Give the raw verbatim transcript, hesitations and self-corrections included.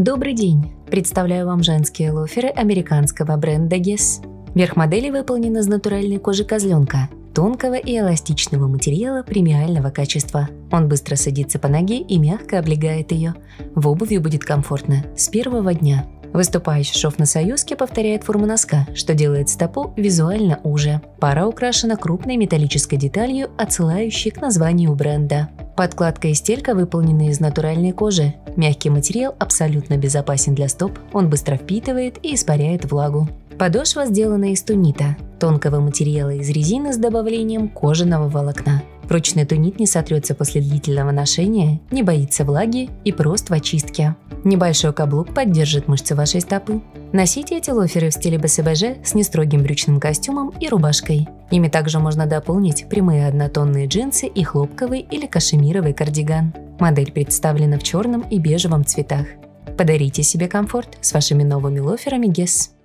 Добрый день! Представляю вам женские лоферы американского бренда Guess. Верх модели выполнен из натуральной кожи козленка, тонкого и эластичного материала премиального качества. Он быстро садится по ноге и мягко облегает ее. В обуви будет комфортно с первого дня. Выступающий шов на союзке повторяет форму носка, что делает стопу визуально уже. Пара украшена крупной металлической деталью, отсылающей к названию бренда. Подкладка и стелька выполнены из натуральной кожи. Мягкий материал абсолютно безопасен для стоп, он быстро впитывает и испаряет влагу. Подошва сделана из тунита, тонкого материала из резины с добавлением кожаного волокна. Прочный тунит не сотрется после длительного ношения, не боится влаги и прост в очистке. Небольшой каблук поддержит мышцы вашей стопы. Носите эти лоферы в стиле бэ эс бэ жэ с нестрогим брючным костюмом и рубашкой. Ими также можно дополнить прямые однотонные джинсы и хлопковый или кашемировый кардиган. Модель представлена в черном и бежевом цветах. Подарите себе комфорт с вашими новыми лоферами Guess.